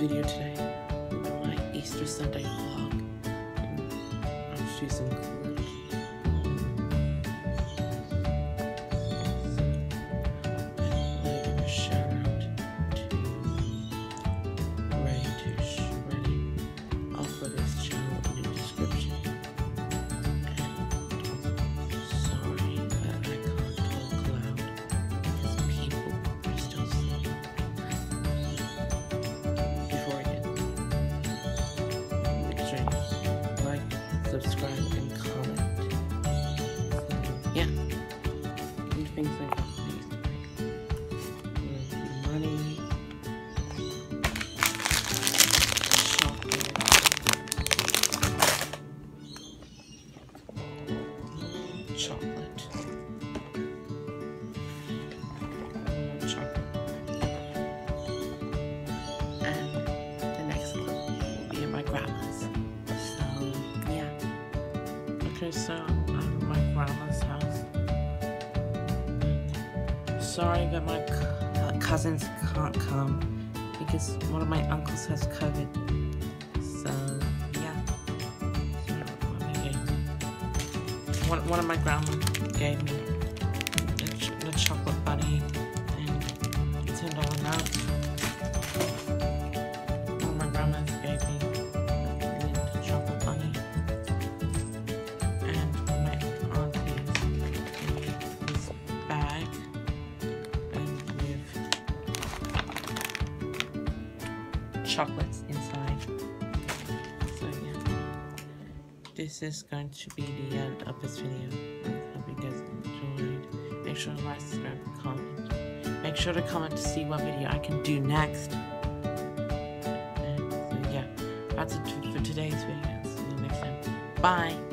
video today. My Easter Sunday vlog. I'll show you some clips. Subscribe and comment. Yeah. And things like that. Money. Chocolate. And the next clip will be in my grandma's. So I'm at my grandma's house. Sorry that my cousins can't come because one of my uncles has COVID. So yeah, one of my grandma gave me the chocolate bunny and $10 note. One of my grandmas gave me the chocolate bunny. Chocolates inside. So yeah, this is going to be the end of this video. I hope you guys enjoyed. Make sure to like, subscribe, and comment. Make sure to comment to see what video I can do next. And so yeah, that's it for today's video. See you next time. Bye.